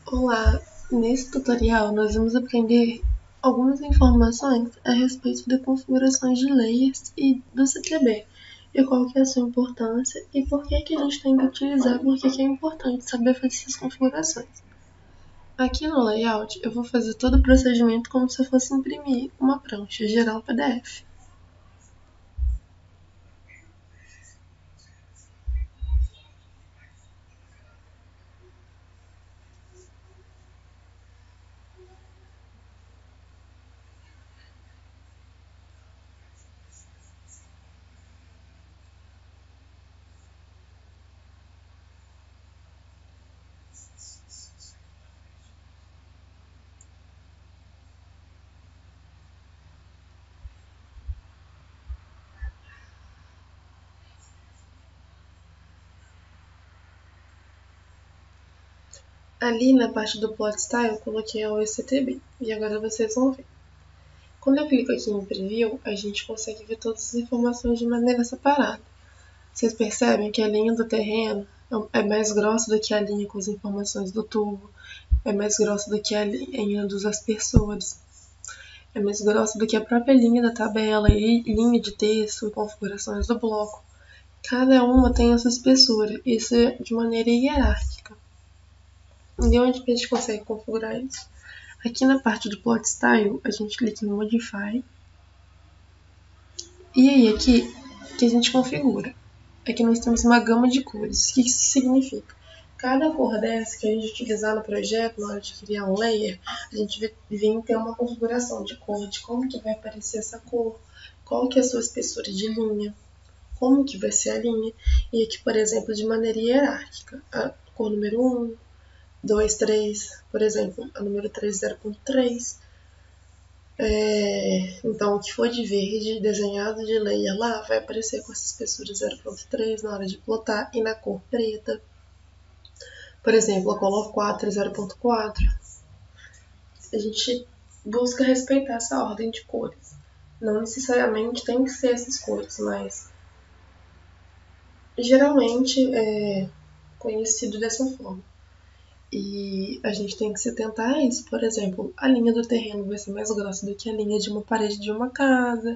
Olá, nesse tutorial nós vamos aprender algumas informações a respeito de configurações de layers e do CTB, e qual que é a sua importância e por que que a gente tem que utilizar, por que que é importante saber fazer essas configurações. Aqui no layout eu vou fazer todo o procedimento como se eu fosse imprimir uma prancha, gerar o PDF. Ali na parte do Plot Style eu coloquei o CTB, e agora vocês vão ver. Quando eu clico aqui em Preview, a gente consegue ver todas as informações de maneira separada. Vocês percebem que a linha do terreno é mais grossa do que a linha com as informações do tubo, é mais grossa do que a linha dos aspersores, é mais grossa do que a própria linha da tabela e linha de texto e configurações do bloco. Cada uma tem a sua espessura, isso é de maneira hierárquica. E onde que a gente consegue configurar isso? Aqui na parte do Plot Style, a gente clica em Modify. E aí aqui que a gente configura. Aqui nós temos uma gama de cores. O que isso significa? Cada cor dessa que a gente utilizar no projeto, na hora de criar um layer, a gente vem ter uma configuração de cor, de como que vai aparecer essa cor, qual que é a sua espessura de linha, como que vai ser a linha. E aqui, por exemplo, de maneira hierárquica. A cor número 1, 2, 3, por exemplo, a número 3, 0.3. Então, o que for de verde desenhado de layer lá vai aparecer com essa espessura 0.3 na hora de plotar e na cor preta. Por exemplo, a color 4 0.4. A gente busca respeitar essa ordem de cores. Não necessariamente tem que ser essas cores, mas geralmente é conhecido dessa forma. E a gente tem que se atentar a isso. Por exemplo, a linha do terreno vai ser mais grossa do que a linha de uma parede de uma casa.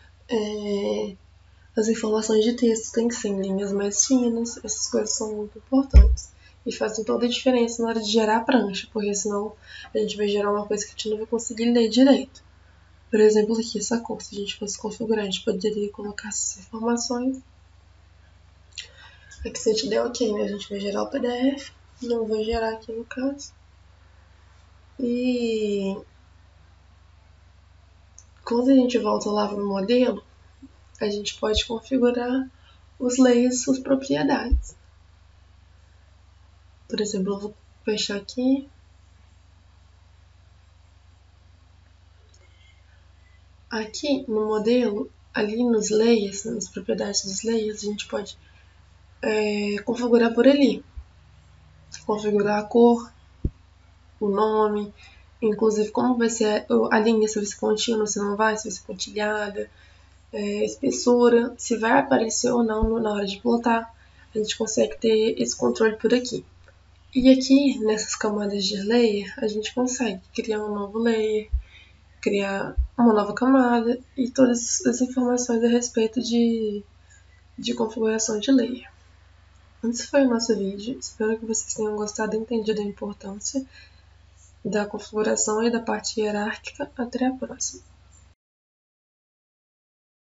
As informações de texto têm que ser em linhas mais finas, essas coisas são muito importantes. E fazem toda a diferença na hora de gerar a prancha, porque senão a gente vai gerar uma coisa que a gente não vai conseguir ler direito. Por exemplo, aqui essa cor, se a gente fosse configurar, a gente poderia colocar essas informações. Aqui se a gente der OK, né, a gente vai gerar o PDF, não vou gerar aqui no caso. E quando a gente volta lá para o modelo, a gente pode configurar os layers, suas propriedades. Por exemplo, eu vou fechar aqui. Aqui no modelo, ali nos layers, nas propriedades dos layers, a gente pode configurar por ali. Configurar a cor, o nome, inclusive como vai ser a linha, se vai ser contínua, se não vai, se vai ser pontilhada, espessura, se vai aparecer ou não na hora de plotar. A gente consegue ter esse controle por aqui. E aqui, nessas camadas de layer, a gente consegue criar um novo layer, criar uma nova camada e todas as informações a respeito de configuração de layer. Esse foi o nosso vídeo, espero que vocês tenham gostado e entendido a importância da configuração e da parte hierárquica. Até a próxima!